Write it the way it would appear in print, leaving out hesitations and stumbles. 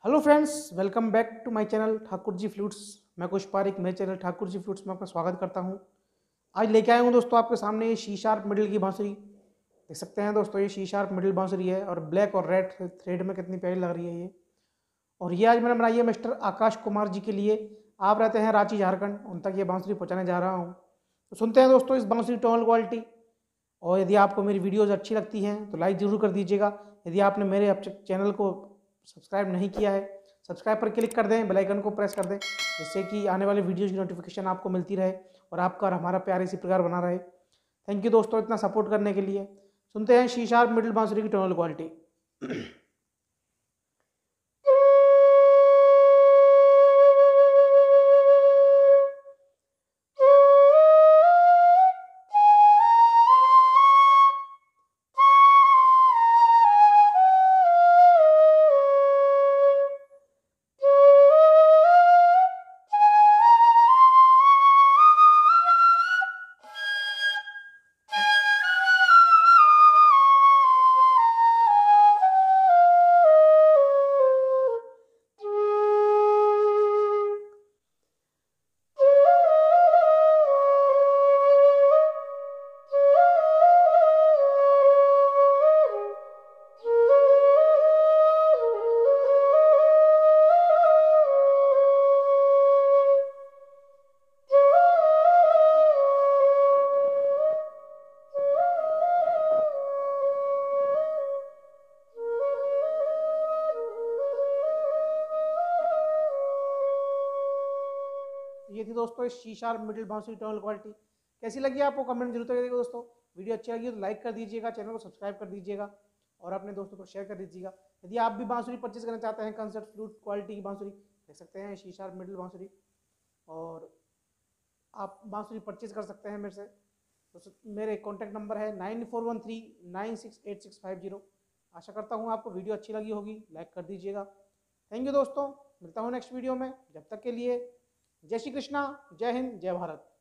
Hello friends, welcome back to my channel Thakur ji flutes. मैं कुश पारिक मेरे channel Thakur ji flutes में आपका स्वागत करता हूं। आज लेके आया हूं दोस्तों आपके सामने ये सी शार्प मिडिल की बांसुरी। देख सकते हैं दोस्तों, ये सी शार्प मिडिल बांसुरी है और ब्लैक और रेड थ्रेड में कितनी प्यारी लग रही है ये। और ये आज मैंने बनाई है मिस्टर आकाश कुमार जी के लिए। आप रहते हैं रांची झारखंड, उन तक ये बांसुरी पहुँचाने जा रहा हूँ। तो सुनते हैं दोस्तों इस बांसुरी टोनल क्वालिटी। और यदि आपको मेरी वीडियोज़ अच्छी लगती हैं तो लाइक ज़रूर कर दीजिएगा। यदि आपने मेरे चैनल को सब्सक्राइब नहीं किया है, सब्सक्राइब पर क्लिक कर दें, बेल आइकन को प्रेस कर दें, जिससे कि आने वाले वीडियोज़ की नोटिफिकेशन आपको मिलती रहे और आपका और हमारा प्यार इसी प्रकार बना रहे। थैंक यू दोस्तों इतना सपोर्ट करने के लिए। सुनते हैं सी शार्प मिडिल बांसुरी की टोनल क्वालिटी। ये थी दोस्तों इस सी शार्प मिडिल बांसुरी टोनल क्वालिटी। कैसी लगी आपको कमेंट जरूर करिएगा दोस्तों। वीडियो अच्छी लगी तो लाइक कर दीजिएगा, चैनल को सब्सक्राइब कर दीजिएगा और अपने दोस्तों को शेयर कर दीजिएगा। यदि आप भी बांसुरी परचेज करना चाहते हैं कंसर्ट फ्लूट क्वालिटी की बांसुरी, देख सकते हैं सी शार्प मिडिल बांसुरी। और आप बांसुरी परचेज कर सकते हैं मेरे से। तो मेरे कॉन्टैक्ट नंबर है 9413968650। आशा करता हूँ आपको वीडियो अच्छी लगी होगी, लाइक कर दीजिएगा। थैंक यू दोस्तों, मिलता हूँ नेक्स्ट वीडियो में। जब तक के लिए जय श्री कृष्णा, जय हिंद, जय भारत।